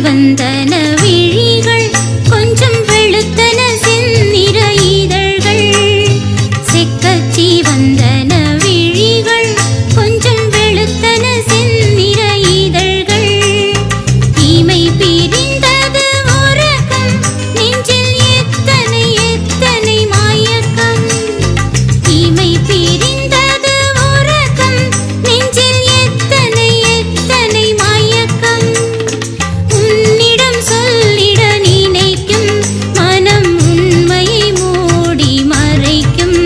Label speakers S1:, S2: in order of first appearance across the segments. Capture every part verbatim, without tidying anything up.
S1: வந்தன விழிகள் கொஞ்சம் வெளுத்தன செந்நிற இதழ்கள் செக்கச்சி வந்தன விழிகள் கொஞ்சம் வெளுத்தன செந்நிற இதழ்கள் தீமை பிரிந்தது உறக்கம் நெஞ்சில் எத்தனை எத்தனை மயக்கம் தீமை பிரிந்தது உறக்கம் நெஞ்சில் எத்தனை எத்தனை மயக்கம் உன்னிடம் சொல்லிட நினைக்கும் மனம் உண்மையை மூடி மறைக்கும்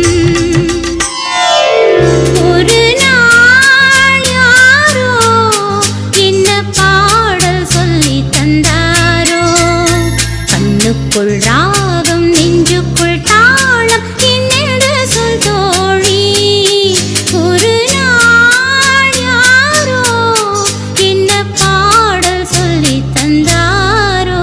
S1: ஒரு நாள் யாரோ என்ன பாடல் சொல்லி தந்தாரோ கண்ணுக்குள் ராகம் நெஞ்சுக்குள் தாளம் என்னென்று சொல் தோழி ஒரு நாள் யாரோ என்ன பாடல் சொல்லி தந்தாரோ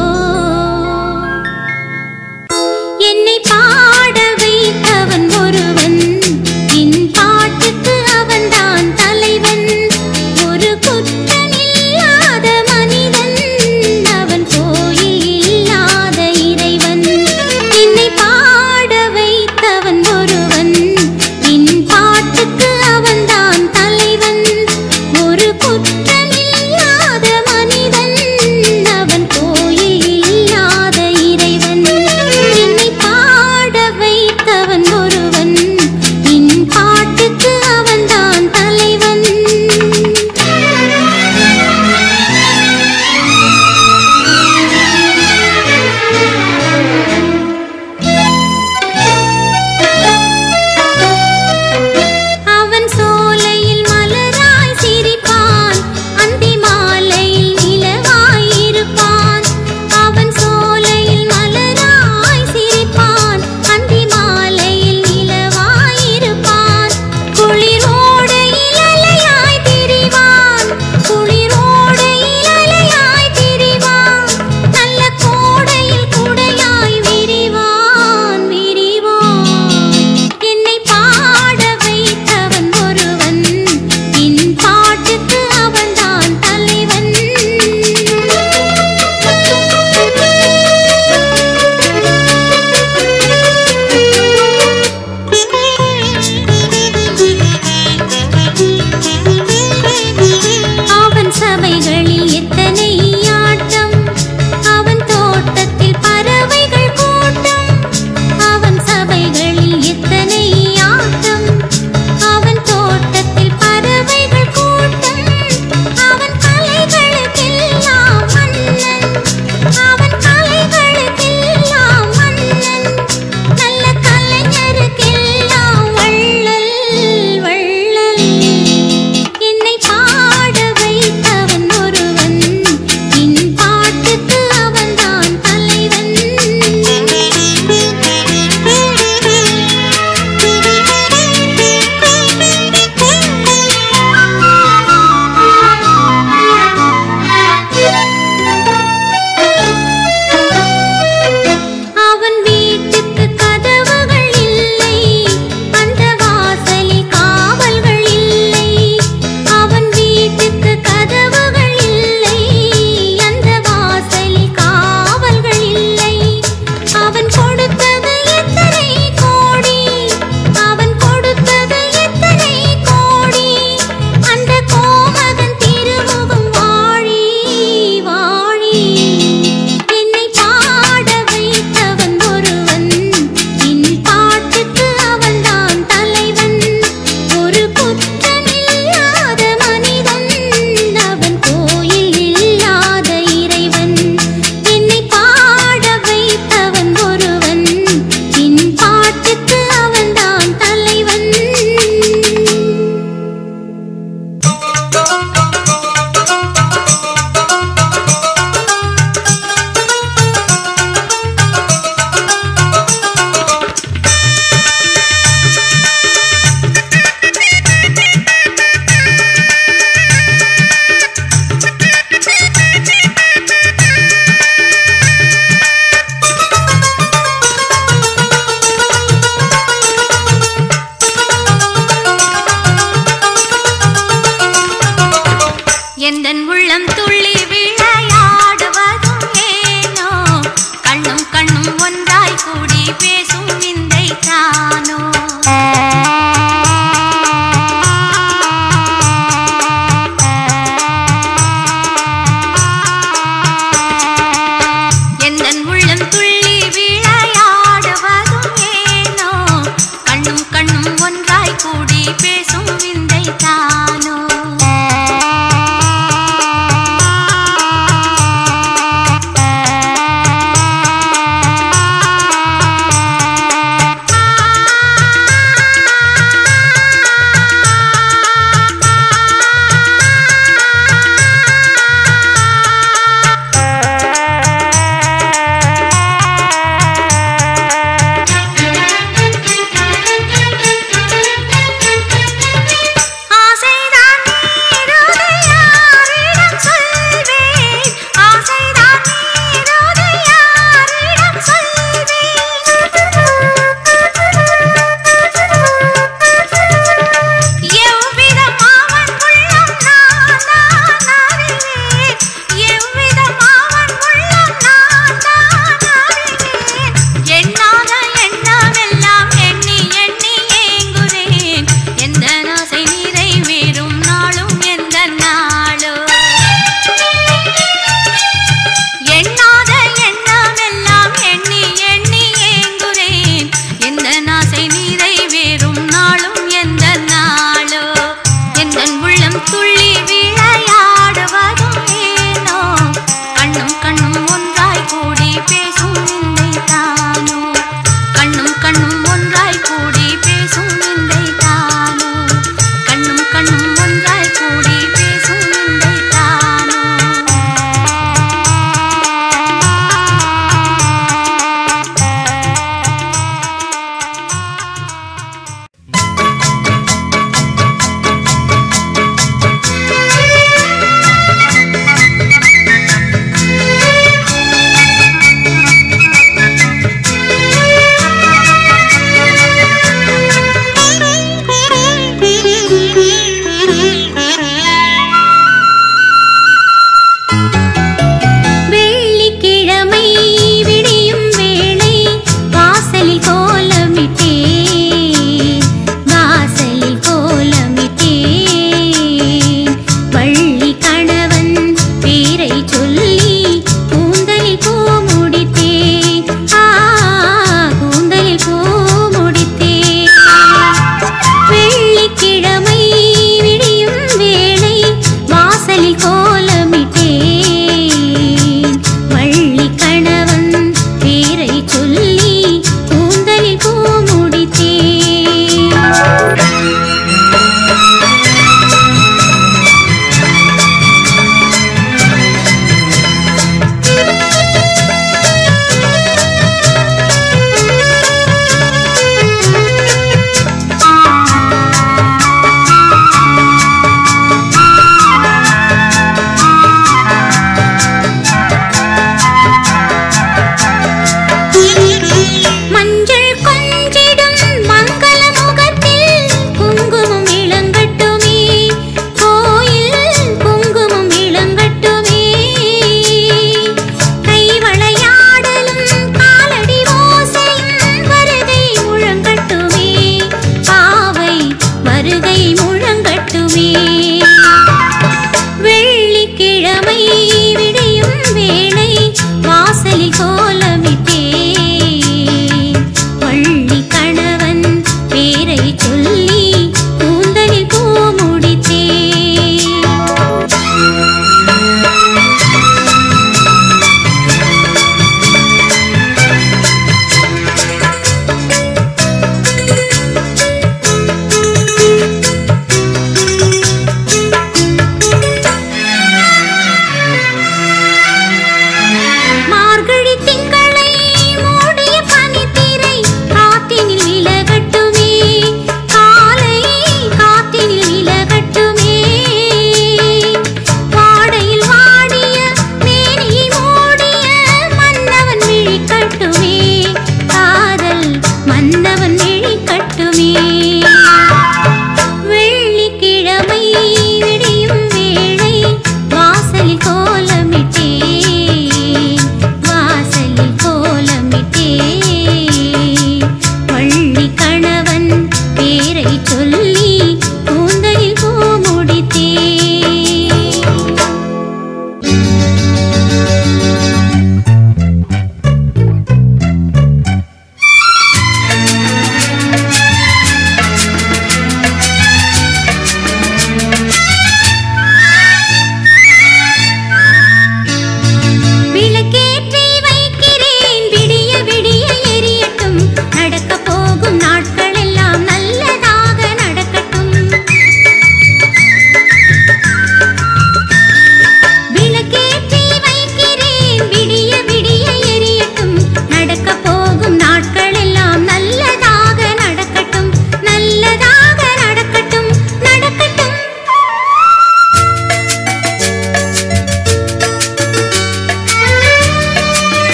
S1: என்னை பாட வைத்தவன் ஒருவன் என் பாட்டுக்கு அவன்தான் தலைவன் ஒரு குற்றமில்லாத மனிதன் அவன் கோயில் இல்லாத இறைவன் என்னை பாட வைத்தவன் ஒருவன் என் பாட்டுக்கு அவன்தான் தலைவன் ஒரு குற்றமில்லாத மனிதன் அவன் கோயில் இல்லாத இறைவன் என்னை பாட வைத்தவன் ஒருவன் என் பாட்டுக்கு அவன்தான் தலைவன் அவன் சோலையில் மலராய் சிரிப்பான் அந்தி மாலையில் நிலவாய் இருப்பான் அவன் சோலையில் மலராய் சிரிப்பான் அந்தி மாலையில் நிலவாய் இருப்பான் குளிரோடு இலலையாய் திரிவான் குளிரோடு இலலையாய் திரிவான் நல்ல கோடையில் குடையாய் விரிவான் விரிவான் என்னை பாட வைத்தவன் ஒருவன் என் பாட்டுக்கு அவன்தான் தலைவன் அவன் சபைகளில் எத்தனை ஆட்டம் அவன் தோட்டத்தில் பறவைகள் கூட்டம் அவன் சபைகளில் எத்தனை ஆட்டம் அவன் தோட்டத்தில் பறவைகள் கூட்டம் அவன் கலைகளுக்கெல்லாம் மன்னன் அவன் கலைகளுக்கெல்லாம் மன்னன் நல்ல கலைஞருக்கெல்லாம் வள்ளல் வள்ளல் என்னை பாட வைத்தவன் ஒருவன் என் பாட்டுக்கு அவன்தான் தலைவன் அவன் வீட்டுக்கு கதவுகள் இல்லை அந்த வாசலில் காவல்கள் இல்லை அவன் வீட்டுக்கு கதவுகள் இல்லை அந்த வாசலில் காவல்கள் இல்லை அவன் கொடுத்தது எத்தனை கோடி அவன் கொடுத்தது எத்தனை கோடி அந்த கோமகன் திருமுகம் வாழி வாழி என்னை பாட வைத்தவன் ஒருவன் என் பாட்டுக்கு அவன்தான் தலைவன் ஒரு குற்றமில்லாத மனிதன் அவன் கோயில் இல்லாத இறைவன் என்னை பாட வைத்தவன் ஒருவன் என் பாட்டுக்கு அவன்தான் தலைவன்
S2: எந்தன் உள்ளம் துள்ளி விளையாடும்
S1: கோலமிட்டேன் வள்ளி கணவன் பேரை சொல்லி கூந்தலில் பூ முடித்தேன்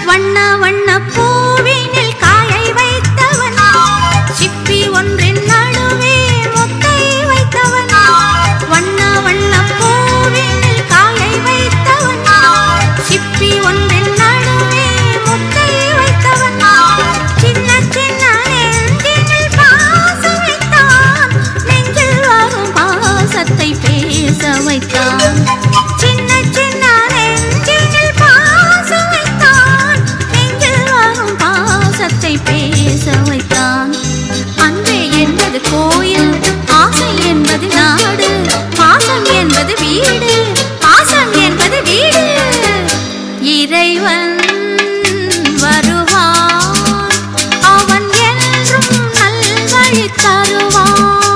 S1: வண்ண வண்ண பூவினில் காயை வைத்தவன் சிப்பி ஒன்றின் நடுவே முத்தை வைத்தவன் வண்ண வண்ண பூவினில் காயை வைத்தவன் சிப்பி ஒன்றின் நடுவே முத்தை வைத்தவன் சின்ன சின்ன நெஞ்சினில் பாசம் வைத்தான் நெஞ்சில் வரும் பாசத்தை பேச வைத்தான் சின்ன சின்ன நெஞ்சினில் பாசம் வைத்தான் நெஞ்சில் வரும் பாசத்தை பேச வைத்தான் அன்பே என்பது கோயில் ஆசை என்பது நாடு பாசம் என்பது வீடு பாசம் என்பது வீடு இறைவன் வருவான் அவன் என்றும் நல்வழி தருவான்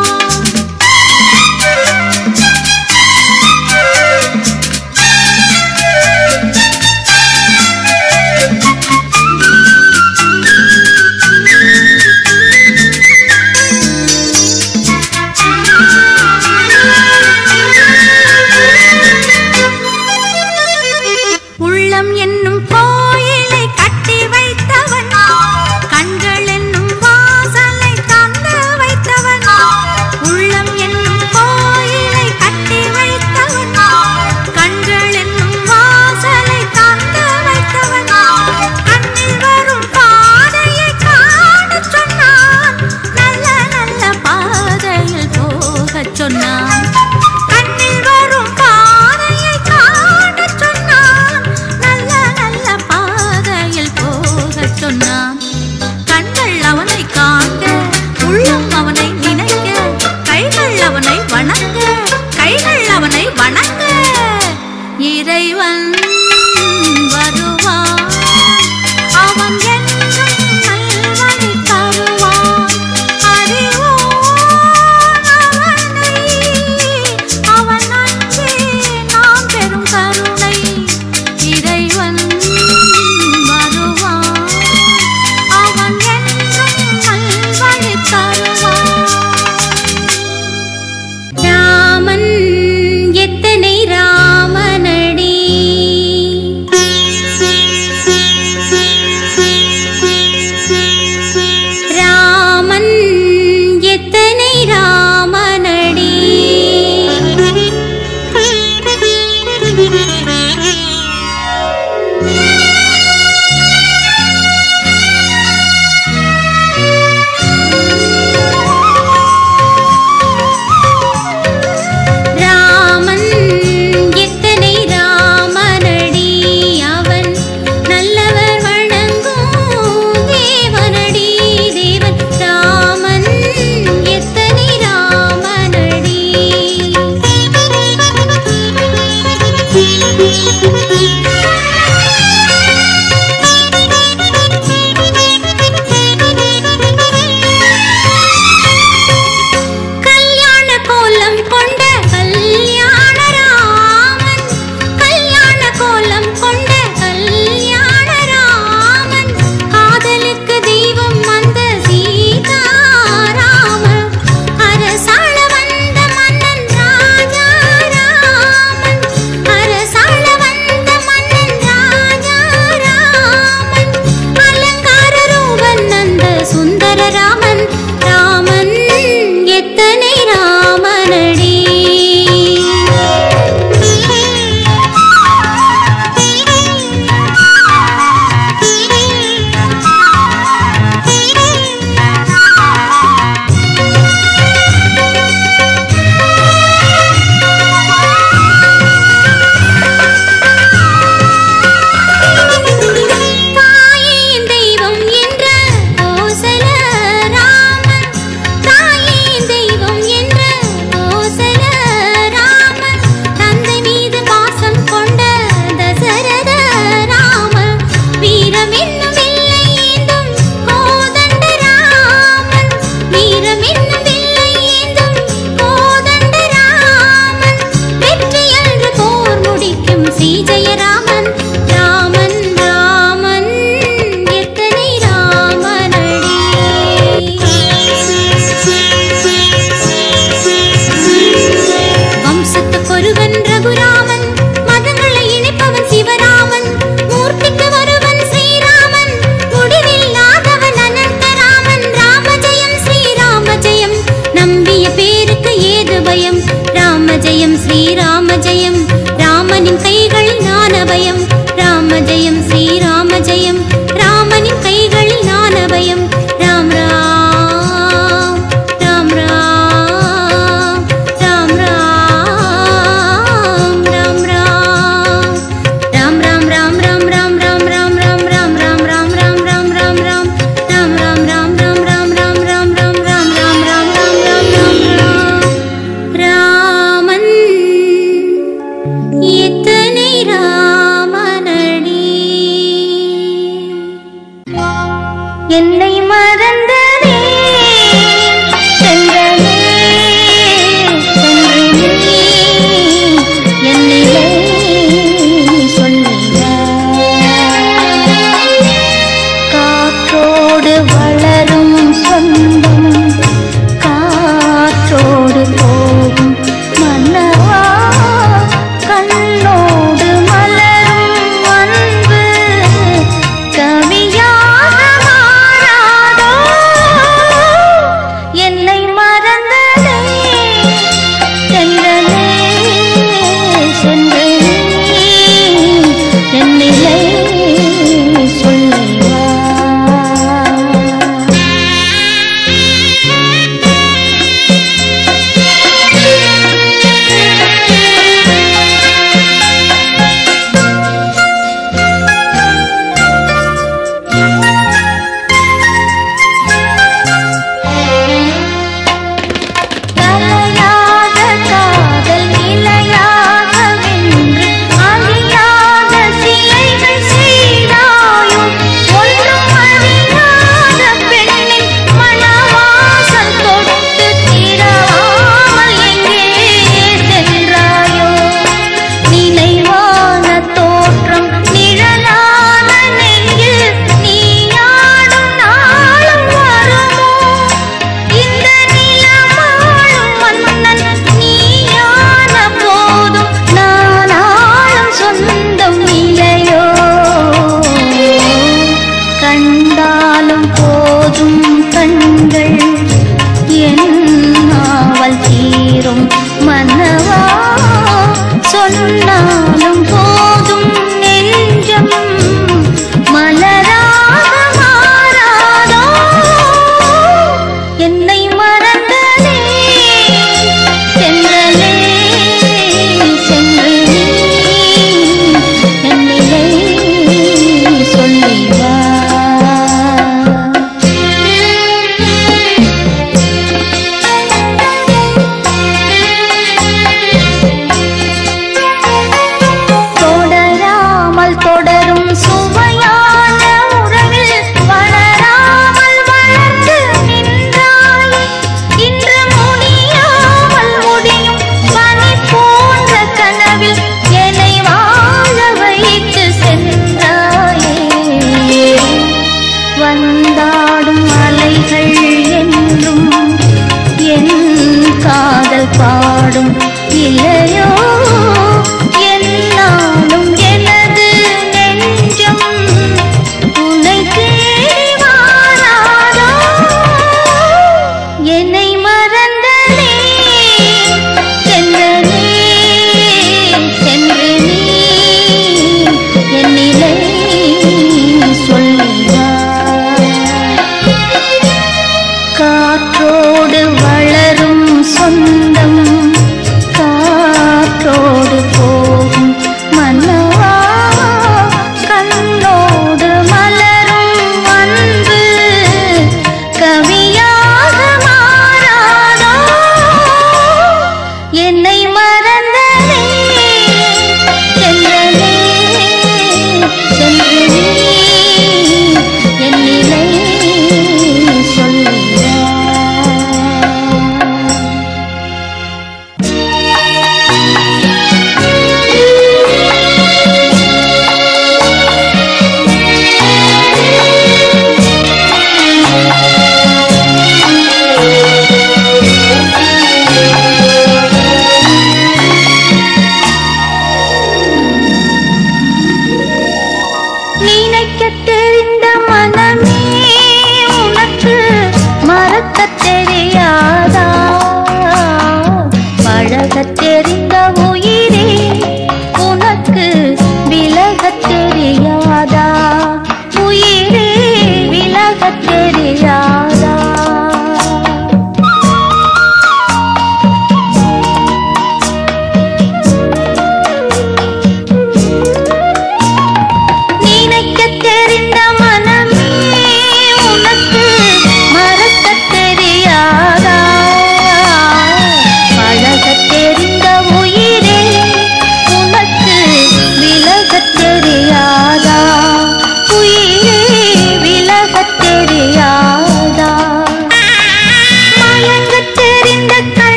S1: உள்ளம் என்னும் கோயிலை கட்டி வைத்தவன் கண்கள் என்னும் வாசலை தந்து வைத்தவன் உள்ளம் என்னும் கோயிலை கட்டி வைத்தவன் கண்கள் என்னும் வாசலை தந்து வைத்தவன் கண்ணில் வரும் பாதையை காணச் சொன்னான் நல்ல நல்ல பாதையில் போகச் சொன்னான் கண்ணில் வரும் பாதையை காணச் சொன்னான் நல்ல நல்ல பாதையில் போகச் சொன்னான் கண்கள் அவனை காண்க உள்ளம் அவனை நினைக்க கைகள் அவனை வணங்க கைகள் அவனை வணங்க இறைவன் வருவான் அவன் என்றும் நல்வழி தருவான் அறிவோம் அவனை அவன் அன்பே நாம் பெரும் கருணை இறைவன் வருவான் அவன் என்றும் நல்வழி தருவான் ராமன் எத்தனை ராமனடி ராமன் எத்தனை ராமனடி ராமன் எத்தனை ராமனடி அவன் நல்லவர் வணங்கும் தேவனடி தேவன் ராமன் எத்தனை ராமனடி கல்யாண கோலம் கொண்ட கல்யாண ராமன் கல்யாண கோலம் கொண்ட கல்யாண ராமன் காதலுக்கு தெய்வம் வந்த சீதாராமன் அரசாள வந்த மன்னன் ராஜா ராமன் அரசாள வந்த மன்னன் ராஜா ராமன் அலங்கார ரூபன் அந்த சுந்தர ராமன் ராமன் எத்தனை ராமனடி தாயின் தெய்வம் என்ற கோசல ராமன் தாயின் தெய்வம் என்ற கோசல ராமன் தந்தை மீது பாசம் கொண்ட தசரத ராமன் வீரம் என்னும் வில்லை ஏந்தும் கோதண்ட ராமன் வீரம் என்னும் வில்லை ஏந்தும் கோதண்ட ராமன் வெற்றி என்று போர் முடிக்கும் ஸ்ரீஜெயராமன் ராமன் ராமன் எத்தனை ராமனடி வம்சத்துக்கொருவன் ரகுராமன் மதங்களை இணைப்பவன் சிவராமன் மூர்த்திக்கு வருவன் ஸ்ரீராமன்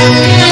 S1: ஆ